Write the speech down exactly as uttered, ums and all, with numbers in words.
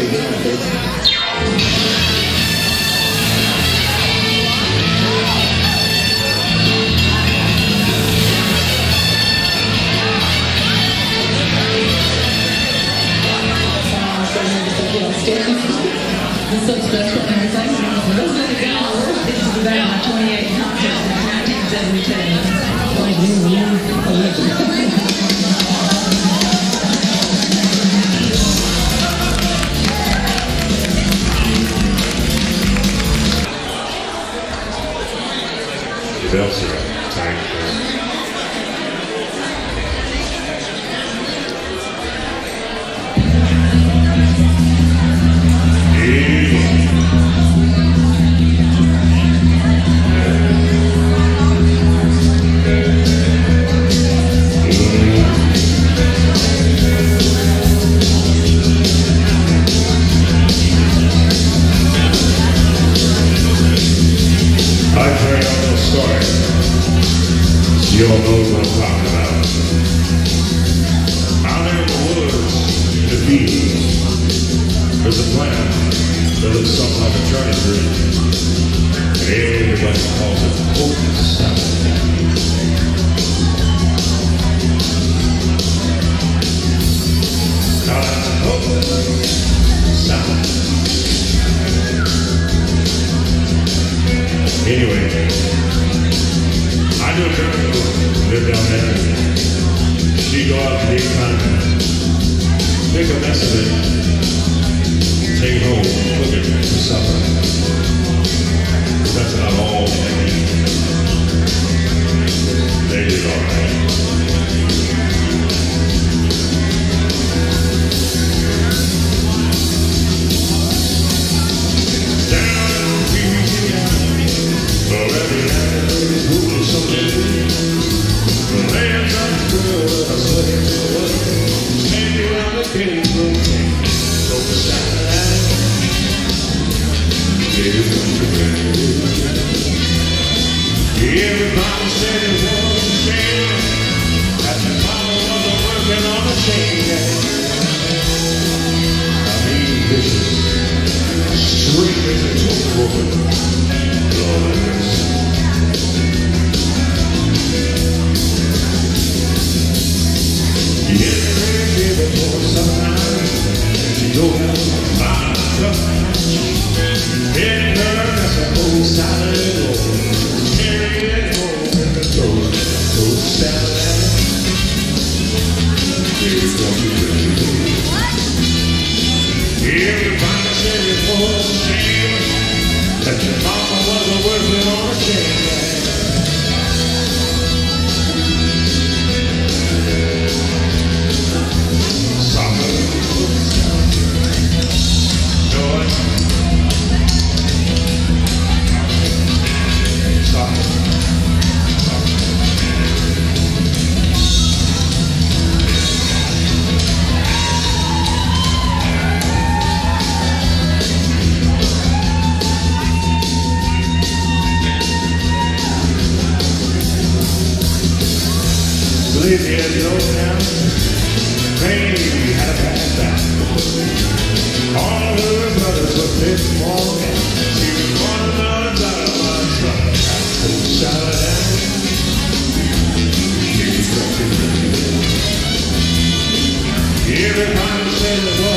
So special and exciting. Those are the girls. This is about my twenty-eighth concert in nineteen seventy-two. Bells are time. You all know what I'm talking about. Out there in the woods, in the fields, there's a plant that looks something like a journey tree. And everybody calls it hope salad. Now that's hope salad. Anyway, I knew a girl who lived down there. She'd go out and kind of make a mess of it, take it home, cook it for supper. But that's not all they did. They did all right. Everybody said it was a shame that the mama wasn't working on a chain. I mean, this is straight as a took woman. Lord have mercy. You get ready to give it for sometimes. You go down to buy a cup. In her, that's a whole salad roll. Everybody said it was a shame that your mama wasn't working on a chain. Soccer. Joy. Soccer. Believe me, as you old now, baby had a bad back. All her brothers were fit for him. She was one of the out of my truck. So shout it out. Everybody said it was